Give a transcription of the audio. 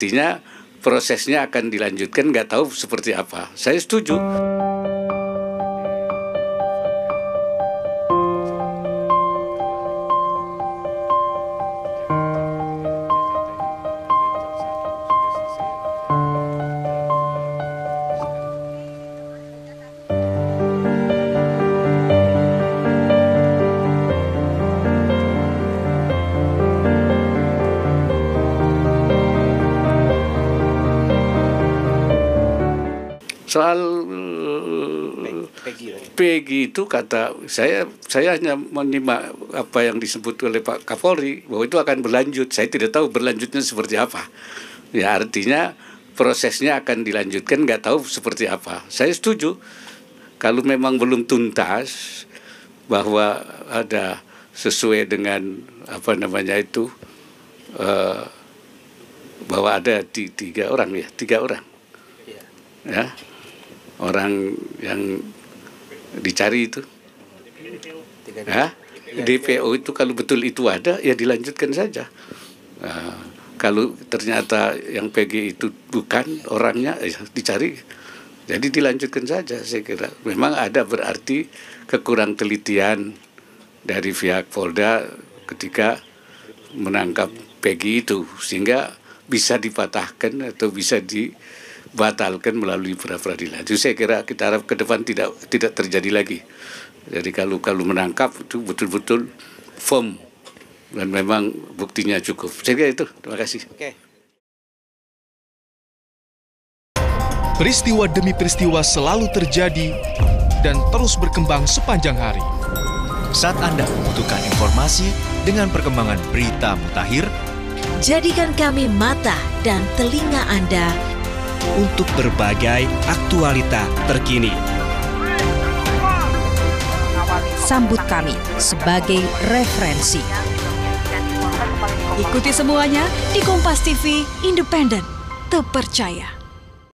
artinya prosesnya akan dilanjutkan, nggak tahu seperti apa. Saya setuju. Soal Peggy itu kata saya hanya menyimak apa yang disebut oleh Pak Kapolri bahwa itu akan berlanjut. Saya tidak tahu berlanjutnya seperti apa. Ya artinya prosesnya akan dilanjutkan, nggak tahu seperti apa. Saya setuju kalau memang belum tuntas bahwa ada sesuai dengan apa namanya itu bahwa ada tiga orang. Ya. Orang yang dicari itu, ya, DPO itu kalau betul itu ada, ya dilanjutkan saja. Kalau ternyata yang PG itu bukan orangnya, ya dicari, jadi dilanjutkan saja. Saya kira memang ada berarti kekurang telitian dari pihak Polda ketika menangkap PG itu, sehingga bisa dipatahkan atau bisa dibatalkan melalui pra-peradilan. Itu saya kira kita harap ke depan tidak terjadi lagi. Jadi kalau menangkap itu betul-betul firm dan memang buktinya cukup. Saya kira itu. Terima kasih. Oke. Peristiwa demi peristiwa selalu terjadi dan terus berkembang sepanjang hari. Saat Anda membutuhkan informasi dengan perkembangan berita mutakhir, jadikan kami mata dan telinga Anda untuk berbagai aktualita terkini. Sambut kami sebagai referensi. Ikuti semuanya di Kompas TV, independen, terpercaya.